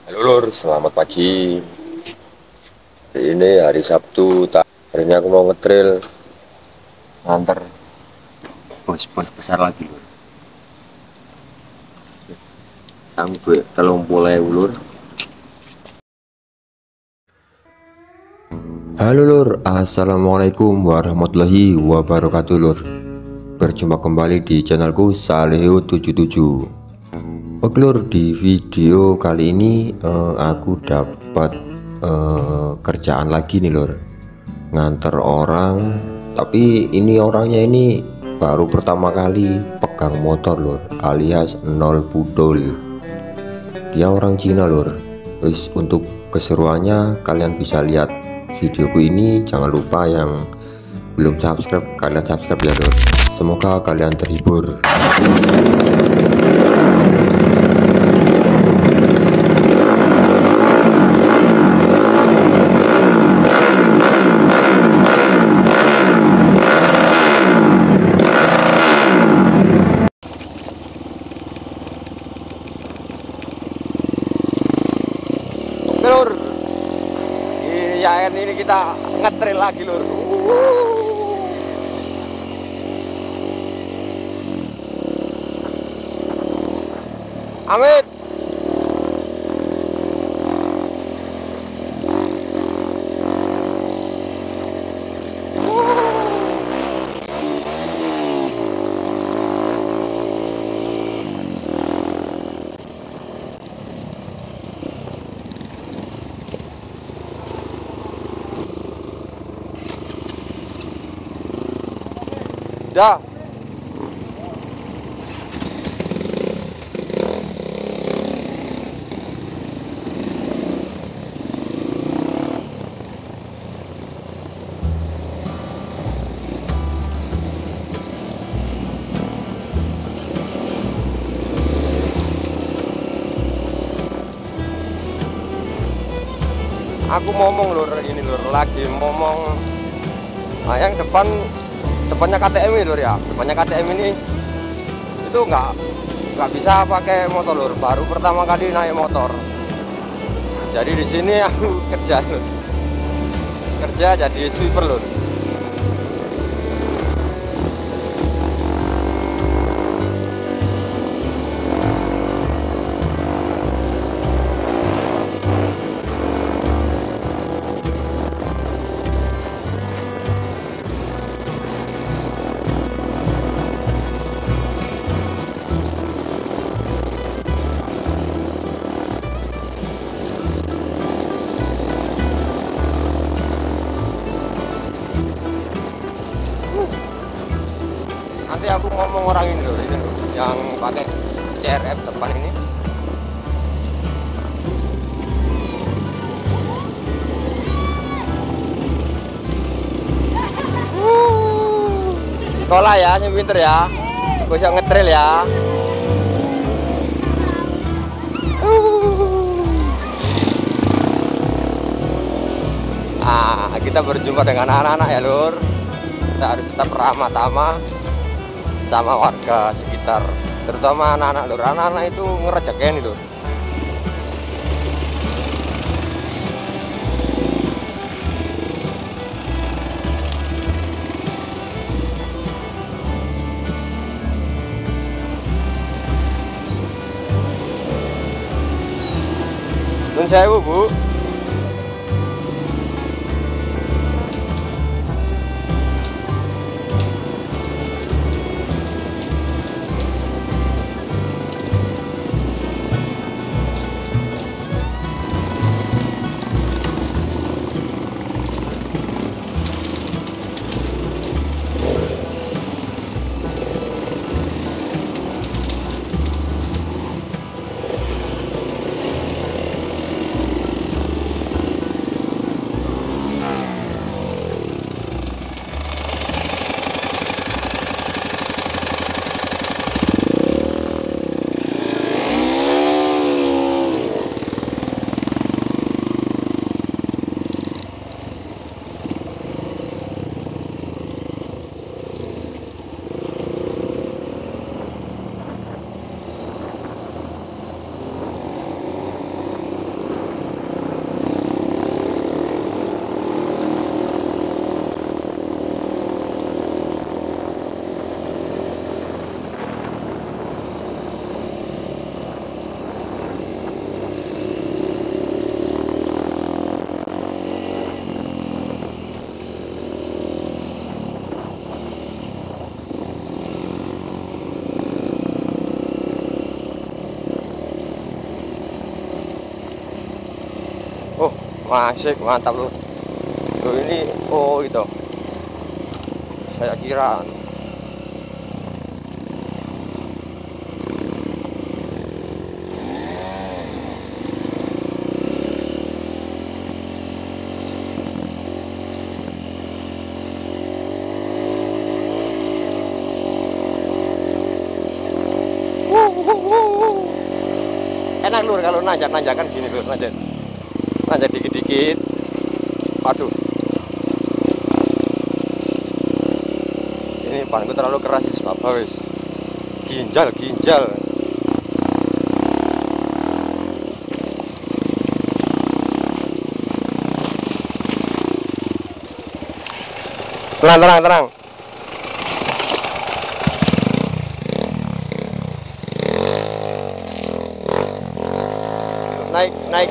Halo Lur, selamat pagi. Hari ini hari Sabtu. Hari ini aku mau ngetrail nganter bos-bos besar lagi Lur. Sampai 30.000 Lur. Halo Lur, assalamualaikum warahmatullahi wabarakatuh Lur. Berjumpa kembali di channelku Saleo77. Oke Lur, di video kali ini aku dapat kerjaan lagi nih Lur, nganter orang. Tapi ini orangnya ini baru pertama kali pegang motor Lur, alias nol pudol. Dia orang Cina Lur. Wis, untuk keseruannya kalian bisa lihat videoku ini. Jangan lupa yang belum subscribe, kalian subscribe ya Lur. Semoga kalian terhibur. Lur, iya ini kita ngetrail lagi Lur. Amit. Ya. Aku ngomong Lur, ini Lur, lagi ngomong. Nah, yang depannya KTM ini Lur ya, depannya KTM ini itu nggak bisa pakai motor Lur, baru pertama kali naik motor. Jadi di sini aku kerja Lur, kerja jadi sweeper Lur. Nanti aku ngomong orang ini Lur, ini Lur, yang pakai CRF depan ini. Sekolah ya, winter ya, bisa ngetrail ya. Kita berjumpa dengan anak-anak ya Lur. Kita harus tetap ramah tamah sama warga sekitar, terutama anak-anak Lur. Anak-anak itu ngerejekeni Lur. Nun sewu Bu. Oh, masih mantap loh. Loh ini, oh itu. Saya kira. Enak lur kalau nanjak-nanjakan gini lur, nanjak dikit-dikit. Waduh, ini banku terlalu keras sih Bapak wis. Ginjal. Tenang. Naik.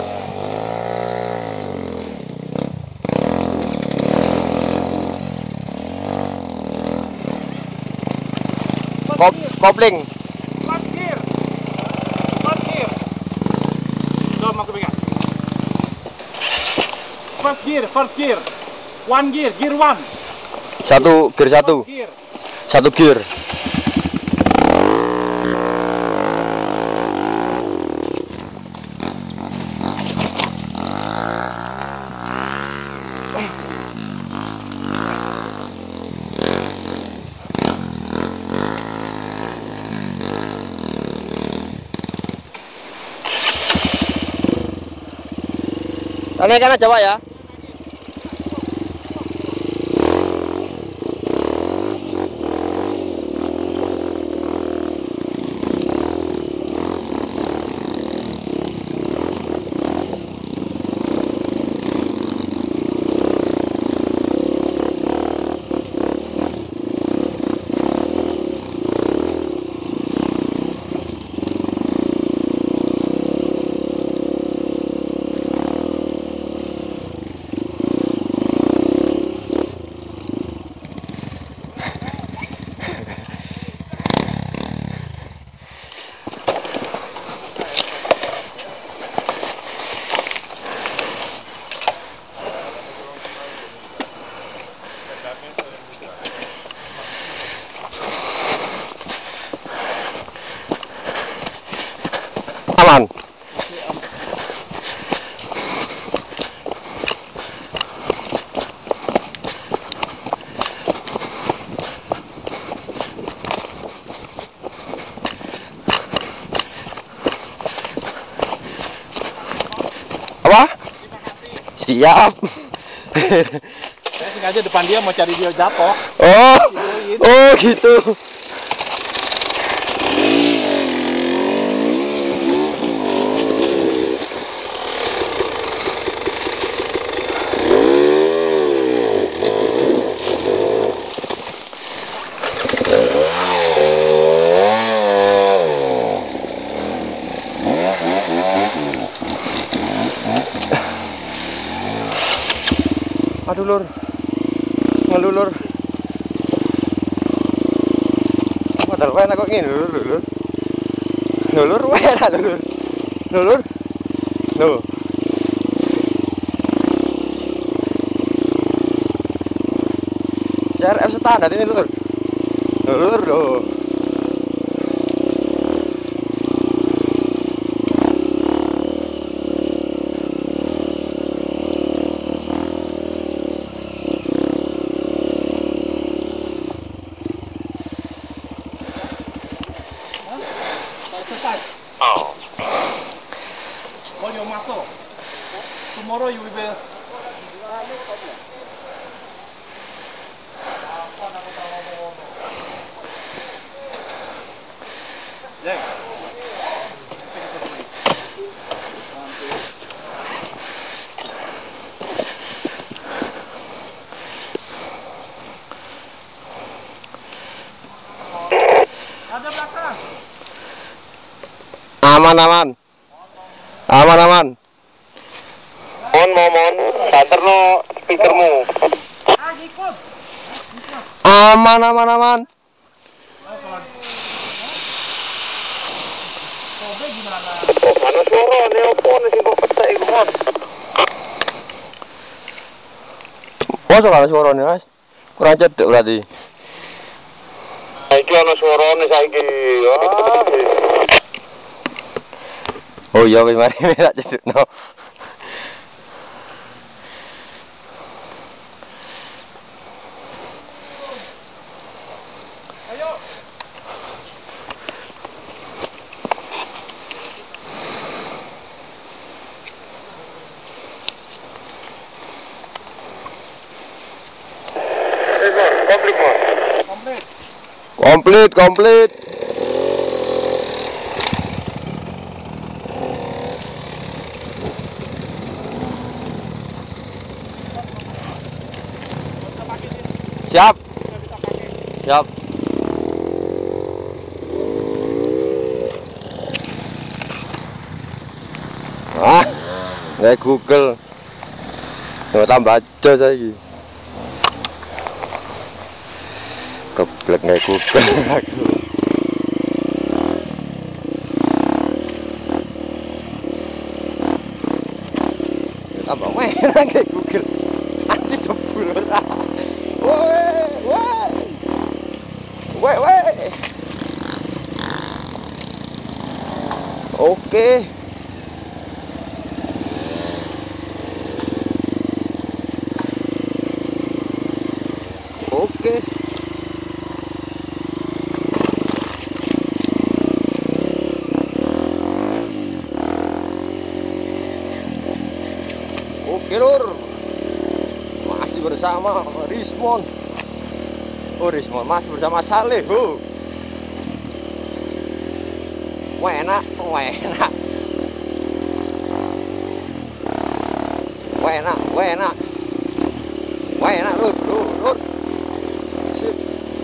Kopling. First gear. Coba aku pegang. First gear. One gear 1. Satu gear. Naikkan aja Pak ya. Aman. Apa? Siap. Saya sengaja depan dia mau cari dia jatuh. Oh gitu. Aduh lur, ngelulur. Padahal enak kok gini lur enak lur. Loh. CRF standar ini lur. Loh. All your muscle. Tomorrow you will. Ada belakang. Aman. Mohon, starterno speakermu. Ikut. Aman. Kobe gimana? Mana suara ne opo sing kok petek iku, Mon? Masa kalau suaranya Mas? Kurang cedek berarti. Iki ana suarane saiki. Oh iya wis mari tak cedekno. Komplit. Siap. Nggak Google. Nggak tambah aja saya ini. Keblek nggak Google. Tambah enak kayak Google. Anti jebul. Woi. Oke. Oke lur, masih bersama Rismon. Rismon masih bersama Saleh. Enak lur. Sip.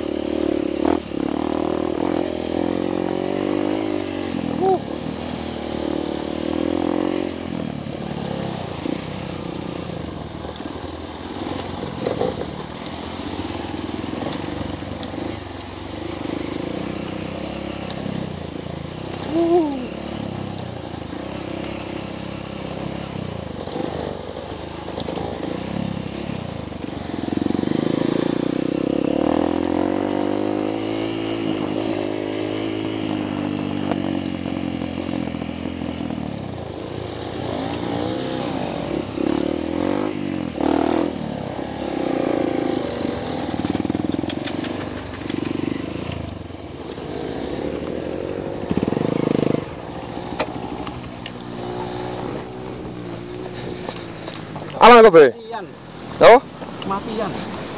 Aman kok, Be? Matian. Oh? Matian.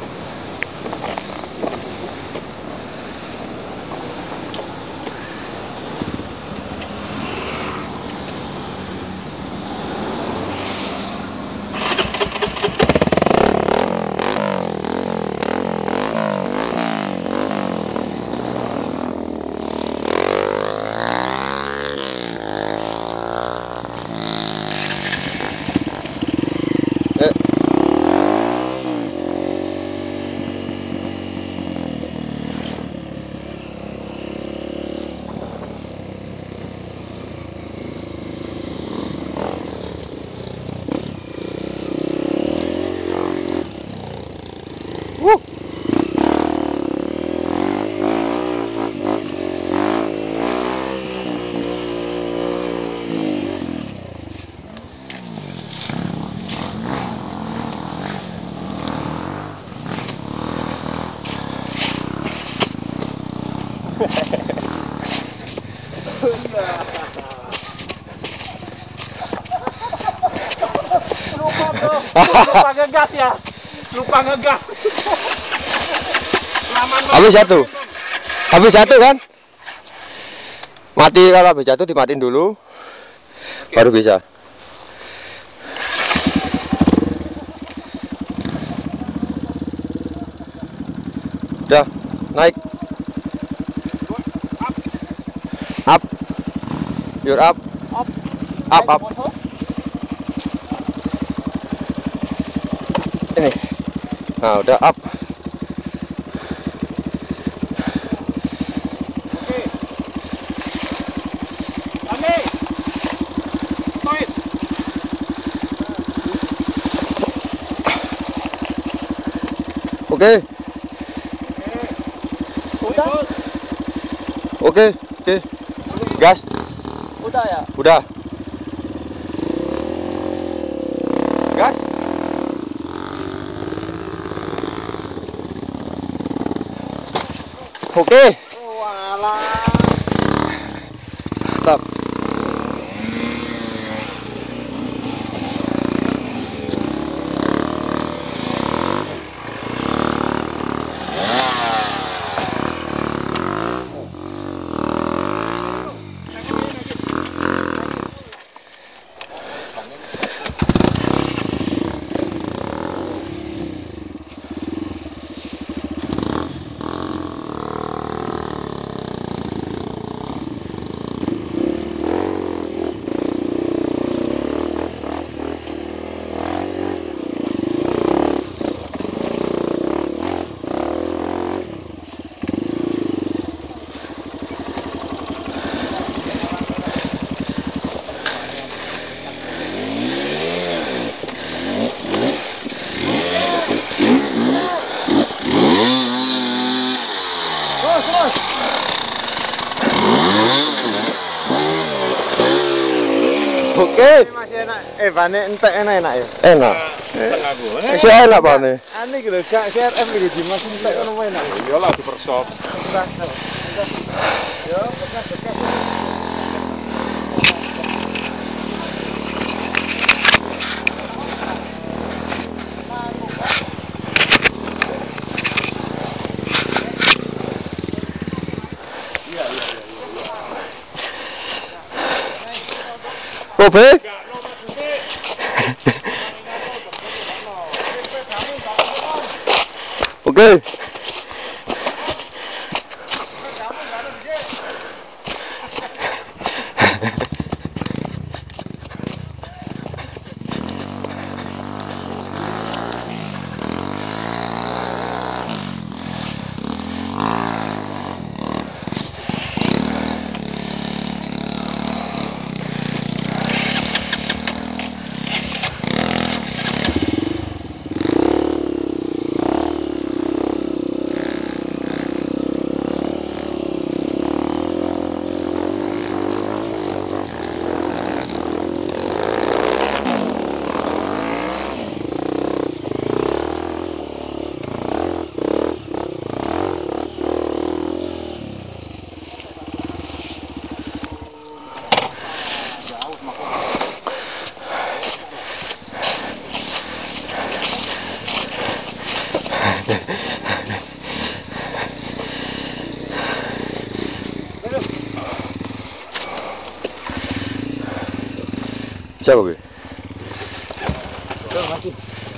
Lupa ngegas ya. Lupa ngegas. Habis jatuh kan? Mati, kalau habis jatuh dimatiin dulu. Baru bisa. Udah, naik. Up. You're up. Up. Ini. Nah, udah up. Oke. Udah. Oke. Gas. Udah ya. Udah. Gas. Oke. Walah. Stop. Oke. Masih enak. Bane entek enak ya. Enak. Tengah gua. Si enak bane. Ane iki lho gak CRM iki di Mas entek ono enak. Iya lah di persop. Yo, bekas-bekas. Oke. Oke. Siapa gue? Masih.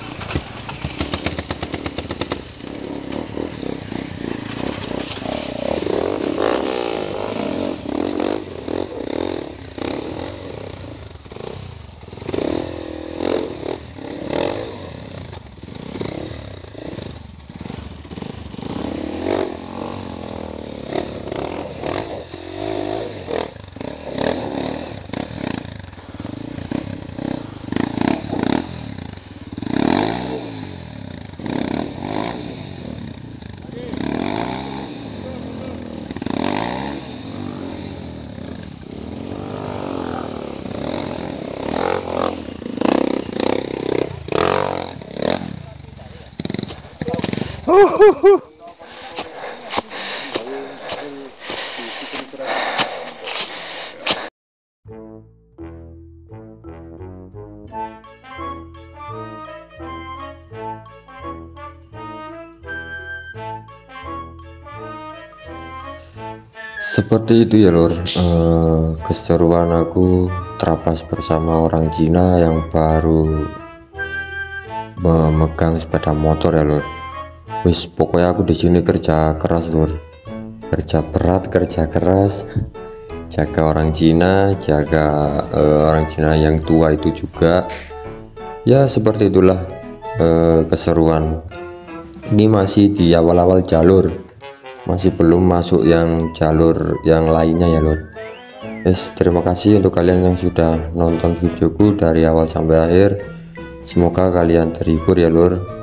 Seperti itu ya lur, keseruan aku terapas bersama orang Cina yang baru memegang sepeda motor ya lur. Wis pokoknya aku di sini kerja keras lur, kerja berat, kerja keras, jaga orang Cina, jaga orang Cina yang tua itu juga. Ya seperti itulah keseruan. Ini masih di awal-awal jalur, masih belum masuk yang jalur yang lainnya ya lur. Yes, terima kasih untuk kalian yang sudah nonton videoku dari awal sampai akhir. Semoga kalian terhibur ya lur.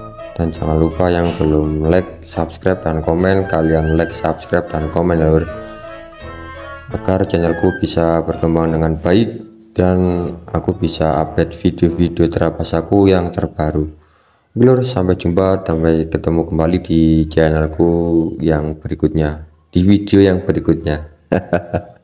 Dan jangan lupa yang belum like, subscribe, dan komen, kalian like, subscribe, dan komen ya lur, agar channelku bisa berkembang dengan baik dan aku bisa update video-video terapas aku yang terbaru. Lur, sampai jumpa, sampai ketemu kembali di channelku yang berikutnya, di video yang berikutnya.